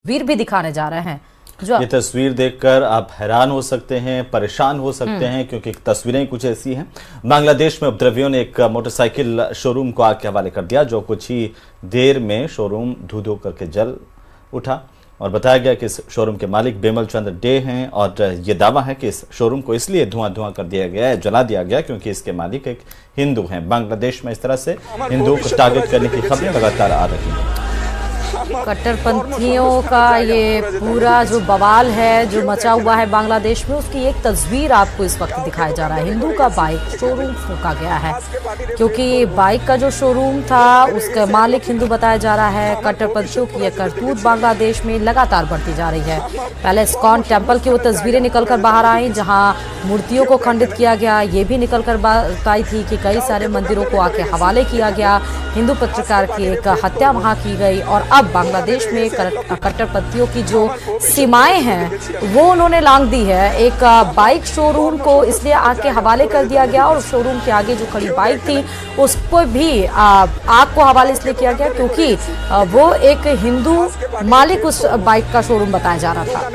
वीर भी दिखाने जा रहे हैं। जो ये तस्वीर देखकर आप हैरान हो सकते हैं, परेशान हो सकते हैं, क्योंकि तस्वीरें कुछ ऐसी हैं। बांग्लादेश में उपद्रवियों ने एक मोटरसाइकिल शोरूम को आग के हवाले कर दिया, जो कुछ ही देर में शोरूम धू धू करके जल उठा। और बताया गया कि इस शोरूम के मालिक बेमल चंद्र डे हैं और ये दावा है कि इस शोरूम को इसलिए धुआं कर दिया गया है, जला दिया गया, क्योंकि इसके मालिक एक हिंदू हैं। बांग्लादेश में इस तरह से हिंदुओं को टारगेट करने की खबरें लगातार आ रही हैं। कट्टरपंथियों का ये पूरा जो बवाल है जो मचा हुआ है बांग्लादेश में, उसकी एक तस्वीर आपको इस वक्त दिखाया जा रहा है। हिंदू का बाइक शोरूम फूंका गया है, क्योंकि बाइक का जो शोरूम था उसका मालिक हिंदू बताया जा रहा है। कट्टरपंथियों की यह करतूत बांग्लादेश में लगातार बढ़ती जा रही है। पहले इस्कॉन टेम्पल की वो तस्वीरें निकलकर बाहर आई जहां मूर्तियों को खंडित किया गया। ये भी निकलकर बात आई थी कि कई सारे मंदिरों को आके हवाले किया गया। हिंदू पत्रकार की एक हत्या वहां की गई और अब बांग्लादेश में कट्टरपंथियों की जो सीमाएं हैं वो उन्होंने लांघ दी है। एक बाइक शोरूम को इसलिए आग के हवाले कर दिया गया और शोरूम के आगे जो खड़ी बाइक थी उसको भी आग को हवाले इसलिए किया गया क्योंकि वो एक हिंदू मालिक उस बाइक का शोरूम बताया जा रहा था।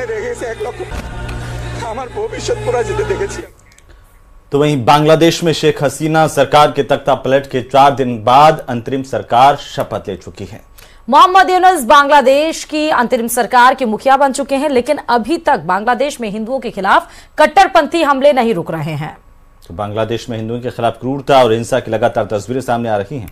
तो वहीं बांग्लादेश में शेख हसीना सरकार के तख्ता पलट के 4 दिन बाद अंतरिम सरकार शपथ ले चुकी है। मोहम्मद यूनुस बांग्लादेश की अंतरिम सरकार के मुखिया बन चुके हैं, लेकिन अभी तक बांग्लादेश में हिंदुओं के खिलाफ कट्टरपंथी हमले नहीं रुक रहे हैं। तो बांग्लादेश में हिंदुओं के खिलाफ क्रूरता और हिंसा की लगातार तस्वीरें सामने आ रही हैं।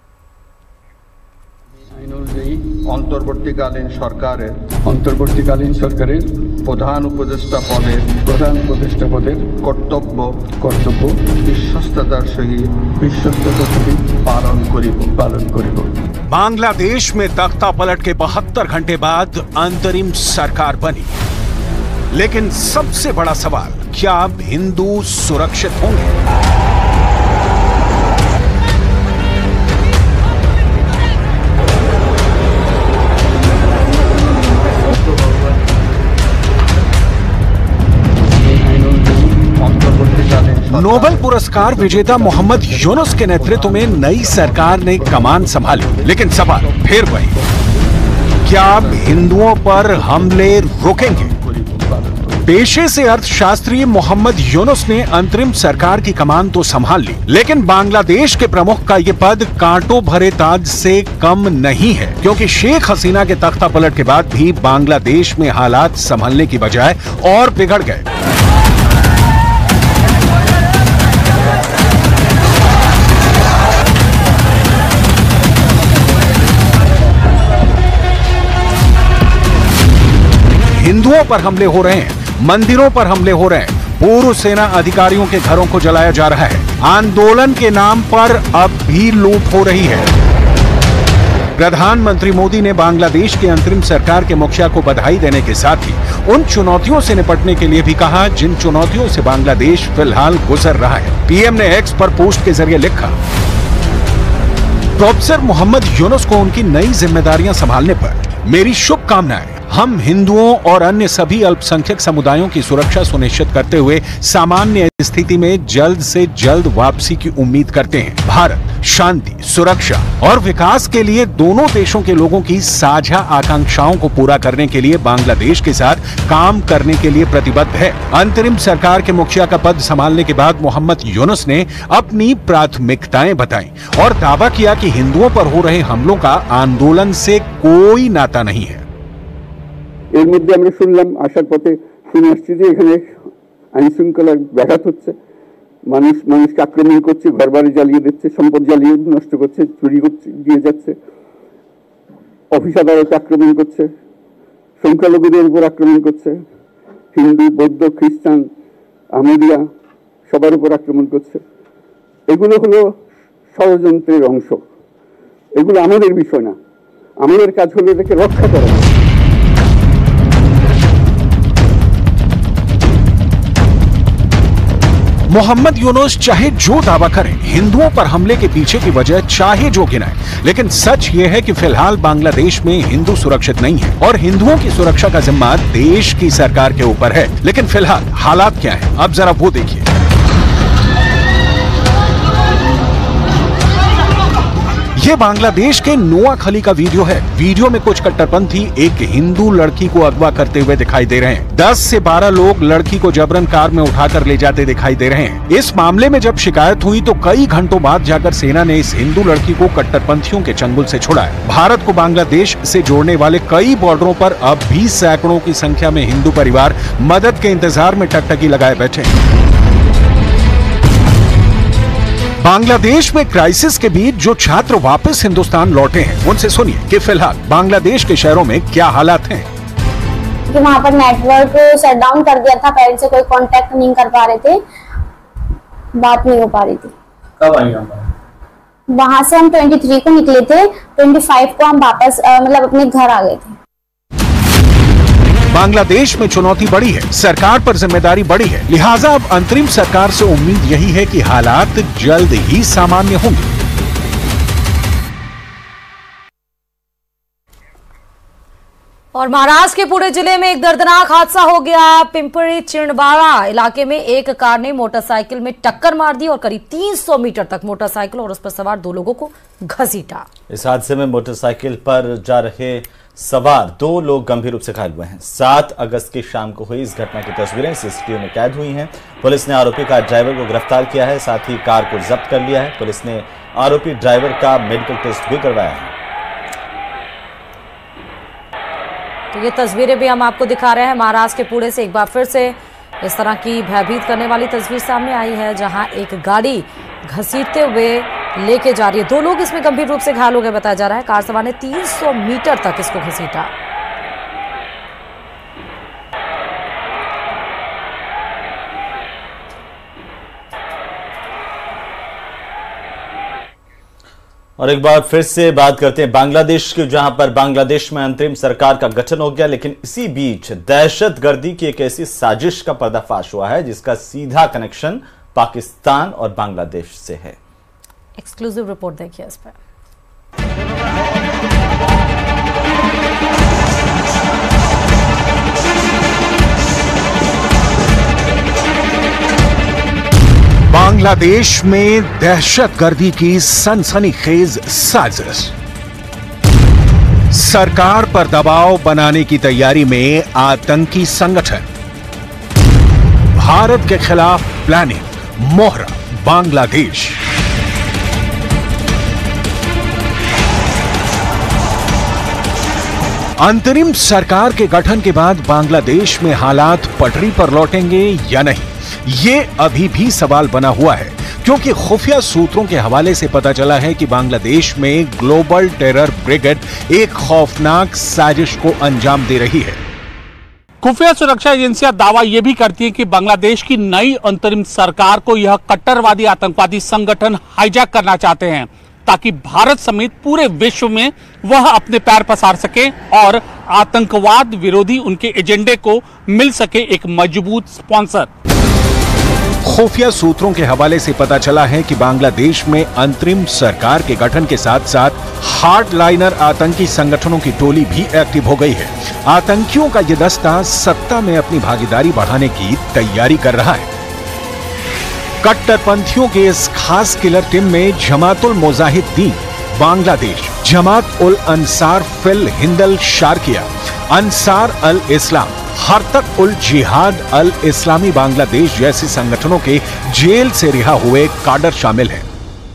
অন্তর্বর্তীকালীন সরকারের প্রধান উপদেষ্টা পদের কর্তব্য বিশ্বস্ততার সহিত পালন করিব। बांग्लादेश में तख्ता पलट के 72 घंटे बाद अंतरिम सरकार बनी, लेकिन सबसे बड़ा सवाल, क्या अब हिंदू सुरक्षित होंगे? नोबेल पुरस्कार विजेता मोहम्मद यूनुस के नेतृत्व में नई सरकार ने कमान संभाली, लेकिन सवाल फिर वही, क्या अब हिंदुओं पर हमले रुकेंगे? पेशे से अर्थशास्त्री मोहम्मद यूनुस ने अंतरिम सरकार की कमान तो संभाल ली, लेकिन बांग्लादेश के प्रमुख का ये पद कांटों भरे ताज से कम नहीं है, क्योंकि शेख हसीना के तख्ता पलट के बाद भी बांग्लादेश में हालात संभलने की बजाय और बिगड़ गए। हिंदुओं पर हमले हो रहे हैं, मंदिरों पर हमले हो रहे हैं, पूर्व सेना अधिकारियों के घरों को जलाया जा रहा है, आंदोलन के नाम पर अब भी लूट हो रही है। प्रधानमंत्री मोदी ने बांग्लादेश की अंतरिम सरकार के मुखिया को बधाई देने के साथ ही उन चुनौतियों से निपटने के लिए भी कहा जिन चुनौतियों से बांग्लादेश फिलहाल गुजर रहा है। पीएम ने एक्स पर पोस्ट के जरिए लिखा, प्रोफेसर मोहम्मद यूनुस को उनकी नई जिम्मेदारियां संभालने पर मेरी शुभकामनाएं। हम हिंदुओं और अन्य सभी अल्पसंख्यक समुदायों की सुरक्षा सुनिश्चित करते हुए सामान्य स्थिति में जल्द से जल्द वापसी की उम्मीद करते हैं। भारत शांति, सुरक्षा और विकास के लिए दोनों देशों के लोगों की साझा आकांक्षाओं को पूरा करने के लिए बांग्लादेश के साथ काम करने के लिए प्रतिबद्ध है। अंतरिम सरकार के मुखिया का पद संभालने के बाद मोहम्मद यूनुस ने अपनी प्राथमिकताएं बताई और दावा किया कि हिंदुओं पर हो रहे हमलों का आंदोलन से कोई नाता नहीं है। এর মধ্যে আমরা শুনলাম আসার পথে শুনে আসছি যে এখানে আইন শৃঙ্খলার ব্যাঘাত হচ্ছে, মানুষকে আক্রমণ করছে, ঘরবাড়ি জ্বালিয়ে দিচ্ছে, সম্পদ জ্বালিয়ে নষ্ট করছে, চুরি করছে, দিয়ে যাচ্ছে, অফিস আদালতে আক্রমণ করছে, সংখ্যালঘুদের উপর আক্রমণ করছে, হিন্দু, বৌদ্ধ, খ্রিস্টান, আহমদিয়া সবার উপর আক্রমণ করছে। এগুলো হলো ষড়যন্ত্রের অংশ। এগুলো আমাদের বিষয় না, আমাদের কাজ হলো এটাকে রক্ষা করা। मोहम्मद यूनुस चाहे जो दावा करें, हिंदुओं पर हमले के पीछे की वजह चाहे जो गिनाए, लेकिन सच ये है कि फिलहाल बांग्लादेश में हिंदू सुरक्षित नहीं है और हिंदुओं की सुरक्षा का जिम्मा देश की सरकार के ऊपर है। लेकिन फिलहाल हालात क्या हैं, अब जरा वो देखिए। ये बांग्लादेश के नोआखली का वीडियो है। वीडियो में कुछ कट्टरपंथी एक हिंदू लड़की को अगवा करते हुए दिखाई दे रहे हैं। 10 से 12 लोग लड़की को जबरन कार में उठाकर ले जाते दिखाई दे रहे हैं। इस मामले में जब शिकायत हुई तो कई घंटों बाद जाकर सेना ने इस हिंदू लड़की को कट्टरपंथियों के चंगुल से छुड़ाया। भारत को बांग्लादेश से जोड़ने वाले कई बॉर्डरों पर अब भी सैकड़ों की संख्या में हिंदू परिवार मदद के इंतजार में टकटकी लगाए बैठे हैं। बांग्लादेश में क्राइसिस के बीच जो छात्र वापस हिंदुस्तान लौटे हैं, उनसे सुनिए कि फिलहाल बांग्लादेश के शहरों में क्या हालात हैं। कि वहाँ पर नेटवर्क शट डाउन कर दिया था, पेरेंट्स से कोई कांटेक्ट नहीं कर पा रहे थे, बात नहीं हो पा रही थी। कब आई वहाँ से हम 23 को निकले थे, 25 को हम वापस मतलब अपने घर आ गए थे। बांग्लादेश में चुनौती बड़ी है, सरकार पर जिम्मेदारी बड़ी है, लिहाजा अब अंतरिम सरकार से उम्मीद यही है कि हालात जल्द ही सामान्य होंगे। और महाराष्ट्र के पुणे जिले में एक दर्दनाक हादसा हो गया। पिंपरी चिंडवाड़ा इलाके में एक कार ने मोटरसाइकिल में टक्कर मार दी और करीब 300 मीटर तक मोटरसाइकिल और उस पर सवार 2 लोगों को घसीटा। इस हादसे में मोटरसाइकिल पर जा रहे सवार 2 लोग गंभीर रूप से घायल हुए हैं। 7 अगस्त की शाम को हुई इस घटना की तस्वीरें सीसीटीवी में कैद हुई हैं। पुलिस ने आरोपी कार ड्राइवर को गिरफ्तार किया है, साथ ही कार को जब्त कर लिया है। पुलिस ने आरोपी ड्राइवर का मेडिकल टेस्ट भी करवाया है। तो ये तस्वीरें भी हम आपको दिखा रहे हैं महाराष्ट्र के पुणे से। एक बार फिर से इस तरह की भयभीत करने वाली तस्वीर सामने आई है, जहां एक गाड़ी घसीटते हुए लेके जा रही है। 2 लोग इसमें गंभीर रूप से घायल हो गए बताया जा रहा है। कार सवार ने 300 मीटर तक इसको घसीटा। और एक बार फिर से बात करते हैं बांग्लादेश की, जहां पर बांग्लादेश में अंतरिम सरकार का गठन हो गया, लेकिन इसी बीच दहशतगर्दी की एक ऐसी साजिश का पर्दाफाश हुआ है जिसका सीधा कनेक्शन पाकिस्तान और बांग्लादेश से है। एक्सक्लूसिव रिपोर्ट देखिए इस पर। बांग्लादेश में दहशतगर्दी की सनसनीखेज साजिश। सरकार पर दबाव बनाने की तैयारी में आतंकी संगठन। भारत के खिलाफ प्लानिंग, मोहरा बांग्लादेश। अंतरिम सरकार के गठन के बाद बांग्लादेश में हालात पटरी पर लौटेंगे या नहीं, ये अभी भी सवाल बना हुआ है, क्योंकि खुफिया सूत्रों के हवाले से पता चला है कि बांग्लादेश में ग्लोबल टेरर ब्रिगेड एक खौफनाक साजिश को अंजाम दे रही है। खुफिया सुरक्षा एजेंसियां दावा यह भी करती हैं कि बांग्लादेश की नई अंतरिम सरकार को यह कट्टरवादी आतंकवादी संगठन हाईजैक करना चाहते हैं, ताकि भारत समेत पूरे विश्व में वह अपने पैर पसार सके और आतंकवाद विरोधी उनके एजेंडे को मिल सके एक मजबूत स्पॉन्सर। खुफिया सूत्रों के हवाले से पता चला है कि बांग्लादेश में अंतरिम सरकार के गठन के साथ साथ हार्डलाइनर आतंकी संगठनों की टोली भी एक्टिव हो गई है। आतंकियों का यह दस्ता सत्ता में अपनी भागीदारी बढ़ाने की तैयारी कर रहा है। कट्टरपंथियों के इस खास किलर टीम में जमातुल मुजाहिदीन बांग्लादेश, जमात उल अंसार फिल हिंदल शारकिया, अंसार अल इस्लाम, हरतक उल जिहाद अल इस्लामी बांग्लादेश जैसे संगठनों के जेल से रिहा हुए काडर शामिल हैं,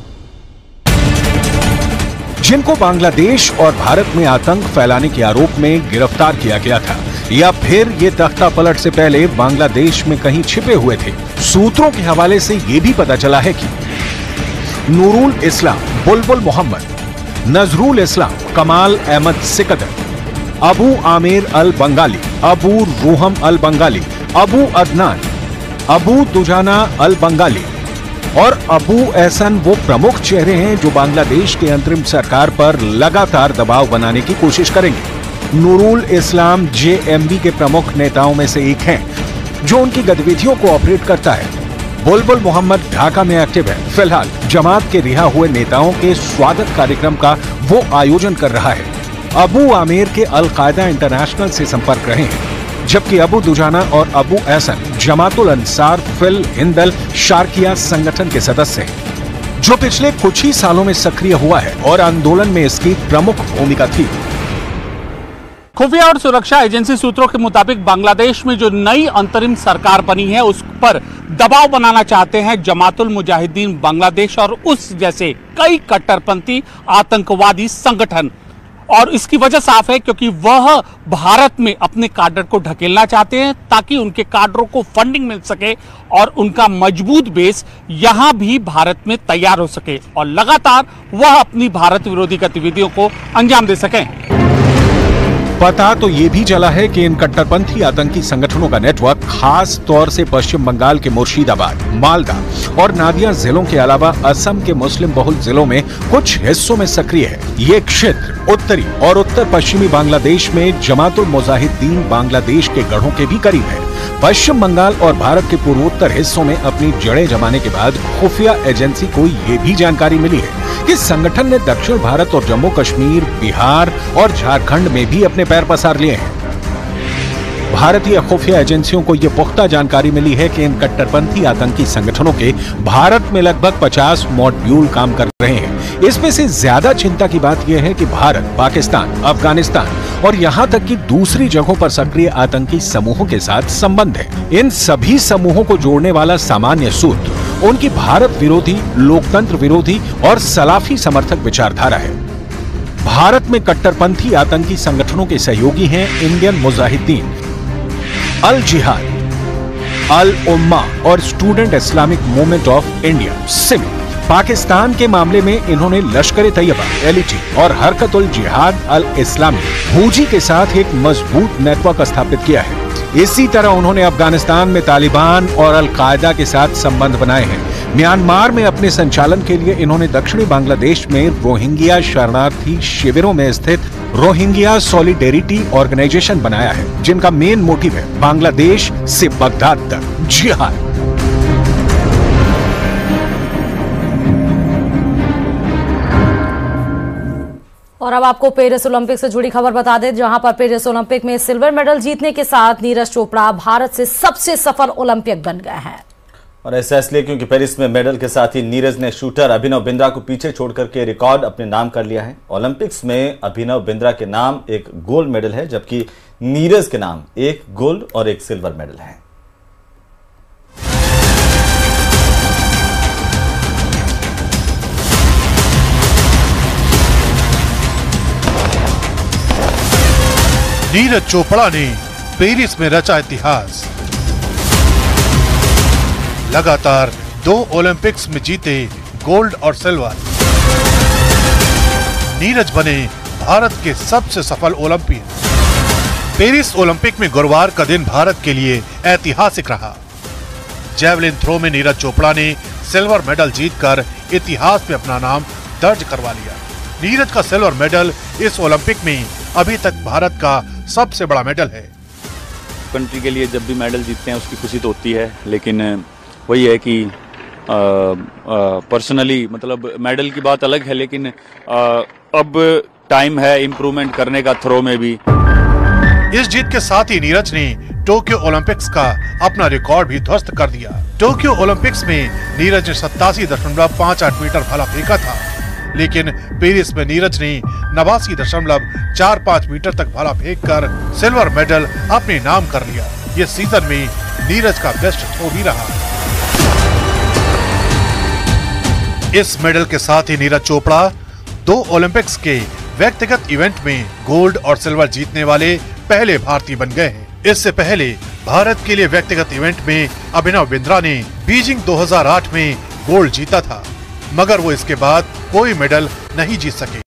जिनको बांग्लादेश और भारत में आतंक फैलाने के आरोप में गिरफ्तार किया गया था, या फिर ये तख्ता पलट से पहले बांग्लादेश में कहीं छिपे हुए थे। सूत्रों के हवाले से यह भी पता चला है कि नूरुल इस्लाम बुलबुल मोहम्मद, नजरुल इस्लाम कमाल अहमद सिकदर, अबू आमिर अल बंगाली, अबू रूहम अल बंगाली, अबू अदनान, अबू दुजाना अल बंगाली और अबू एहसन वो प्रमुख चेहरे हैं जो बांग्लादेश के अंतरिम सरकार पर लगातार दबाव बनाने की कोशिश करेंगे। नूरुल इस्लाम जेएमबी के प्रमुख नेताओं में से एक हैं, जो उनकी गतिविधियों को ऑपरेट करता है। बुलबुल मोहम्मद ढाका में एक्टिव है। फिलहाल जमात के रिहा हुए नेताओं के स्वागत कार्यक्रम का वो आयोजन कर रहा है। अबू आमिर के अल कायदा इंटरनेशनल से संपर्क रहे हैं, जबकि अबू दुजाना और अबू एहसन जमातुल अंसार फिल हिंदल शारकिया संगठन के सदस्य हैं। जो पिछले कुछ ही सालों में सक्रिय हुआ है और आंदोलन में इसकी प्रमुख भूमिका थी। खुफिया और सुरक्षा एजेंसी सूत्रों के मुताबिक बांग्लादेश में जो नई अंतरिम सरकार बनी है उस पर दबाव बनाना चाहते हैं जमातुल मुजाहिदीन बांग्लादेश और उस जैसे कई कट्टरपंथी आतंकवादी संगठन। और इसकी वजह साफ है क्योंकि वह भारत में अपने काडर को ढकेलना चाहते हैं ताकि उनके काडरों को फंडिंग मिल सके और उनका मजबूत बेस यहां भी भारत में तैयार हो सके और लगातार वह अपनी भारत विरोधी गतिविधियों को अंजाम दे सकें। पता तो ये भी चला है कि इन कट्टरपंथी आतंकी संगठनों का नेटवर्क खास तौर से पश्चिम बंगाल के मुर्शिदाबाद, मालदा और नादिया जिलों के अलावा असम के मुस्लिम बहुल जिलों में कुछ हिस्सों में सक्रिय है। ये क्षेत्र उत्तरी और उत्तर पश्चिमी बांग्लादेश में जमातुल मुजाहिदीन बांग्लादेश के गढ़ों के भी करीब है। पश्चिम बंगाल और भारत के पूर्वोत्तर हिस्सों में अपनी जड़ें जमाने के बाद खुफिया एजेंसी को ये भी जानकारी मिली है कि संगठन ने दक्षिण भारत और जम्मू कश्मीर, बिहार और झारखंड में भी अपने पैर पसार लिए हैं। भारतीय खुफिया एजेंसियों को यह पुख्ता जानकारी मिली है कि इन कट्टरपंथी आतंकी संगठनों के भारत में लगभग 50 मॉड्यूल काम कर रहे हैं। इसमें से ज्यादा चिंता की बात यह है कि भारत, पाकिस्तान, अफगानिस्तान और यहां तक कि दूसरी जगहों पर सक्रिय आतंकी समूहों के साथ संबंध है। इन सभी समूहों को जोड़ने वाला सामान्य सूत्र उनकी भारत विरोधी, लोकतंत्र विरोधी और सलाफी समर्थक विचारधारा है। भारत में कट्टरपंथी आतंकी संगठनों के सहयोगी हैं इंडियन मुजाहिदीन, अल जिहाद, अल उम्मा और Student Islamic Movement of India SIMI. Pakistan के मामले में इन्होंने लश्कर तैयबा, एलईटी और हरकतुल जिहाद अल इस्लामी हूजी के साथ एक मजबूत नेटवर्क स्थापित किया है। इसी तरह उन्होंने अफगानिस्तान में तालिबान और अल कायदा के साथ संबंध बनाए हैं। म्यांमार में अपने संचालन के लिए इन्होंने दक्षिणी बांग्लादेश में रोहिंग्या शरणार्थी शिविरों में स्थित रोहिंग्या सॉलिडेरिटी ऑर्गेनाइजेशन बनाया है, जिनका मेन मोटिव है बांग्लादेश से बगदाद तक जिहाद। और अब आपको पेरिस ओलंपिक से जुड़ी खबर बता दें, जहां पर पेरिस ओलंपिक में सिल्वर मेडल जीतने के साथ नीरज चोपड़ा भारत से सबसे सफल ओलंपिक बन गए हैं। और ऐसा इसलिए क्योंकि पेरिस में मेडल के साथ ही नीरज ने शूटर अभिनव बिंद्रा को पीछे छोड़ करके रिकॉर्ड अपने नाम कर लिया है। ओलंपिक्स में अभिनव बिंद्रा के नाम एक गोल्ड मेडल है, जबकि नीरज के नाम एक गोल्ड और एक सिल्वर मेडल है। नीरज चोपड़ा ने पेरिस में रचा इतिहास। लगातार 2 ओलंपिक्स में जीते गोल्ड और सिल्वर। नीरज बने भारत के सबसे सफल ओलंपियन। पेरिस ओलंपिक में गुरुवार का दिन भारत के लिए ऐतिहासिक रहा। जैवलिन थ्रो में नीरज चोपड़ा ने सिल्वर मेडल जीतकर इतिहास में अपना नाम दर्ज करवा लिया। नीरज का सिल्वर मेडल इस ओलंपिक में अभी तक भारत का सबसे बड़ा मेडल है। कंट्री के लिए जब भी मेडल जीतते हैं उसकी खुशी तो होती है, लेकिन वही है कि पर्सनली मतलब मेडल की बात अलग है, लेकिन अब टाइम है इम्प्रूवमेंट करने का थ्रो में भी। इस जीत के साथ ही नीरज ने टोक्यो ओलंपिक्स का अपना रिकॉर्ड भी ध्वस्त कर दिया। टोक्यो ओलंपिक्स में नीरज ने 87.58 मीटर भाला फेंका था, लेकिन पेरिस में नीरज ने 89.45 मीटर तक भाला फेंककर सिल्वर मेडल अपने नाम कर लिया। ये सीजन में नीरज का बेस्ट थ्रो भी रहा। इस मेडल के साथ ही नीरज चोपड़ा 2 ओलंपिक्स के व्यक्तिगत इवेंट में गोल्ड और सिल्वर जीतने वाले पहले भारतीय बन गए हैं। इससे पहले भारत के लिए व्यक्तिगत इवेंट में अभिनव बिंद्रा ने बीजिंग 2008 में गोल्ड जीता था, मगर वो इसके बाद कोई मेडल नहीं जीत सके।